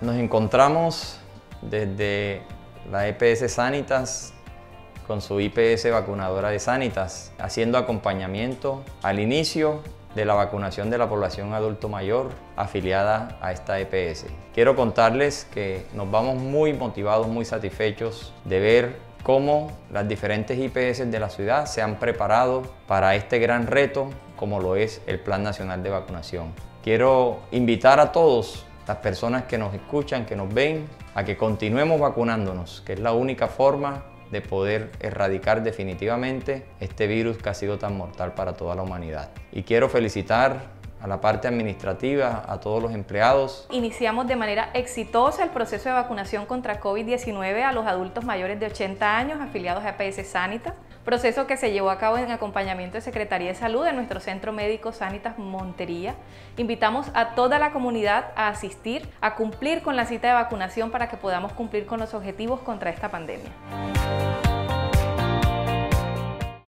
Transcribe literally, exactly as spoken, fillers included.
Nos encontramos desde la E P S Sanitas con su I P S vacunadora de Sanitas, haciendo acompañamiento al inicio de la vacunación de la población adulto mayor afiliada a esta E P S. Quiero contarles que nos vamos muy motivados, muy satisfechos de ver cómo las diferentes I P S de la ciudad se han preparado para este gran reto, como lo es el Plan Nacional de Vacunación. Quiero invitar a todos las personas que nos escuchan, que nos ven, a que continuemos vacunándonos, que es la única forma de poder erradicar definitivamente este virus que ha sido tan mortal para toda la humanidad. Y quiero felicitar a la parte administrativa, a todos los empleados. Iniciamos de manera exitosa el proceso de vacunación contra COVID diecinueve a los adultos mayores de ochenta años afiliados a E P S Sanitas, proceso que se llevó a cabo en acompañamiento de Secretaría de Salud en nuestro Centro Médico Sanitas Montería. Invitamos a toda la comunidad a asistir, a cumplir con la cita de vacunación para que podamos cumplir con los objetivos contra esta pandemia.